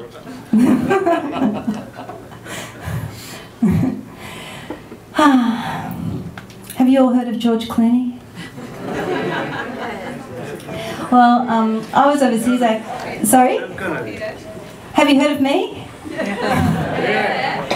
Have you all heard of George Clooney? Well, I was overseas. Sorry? Have you heard of me? Yeah.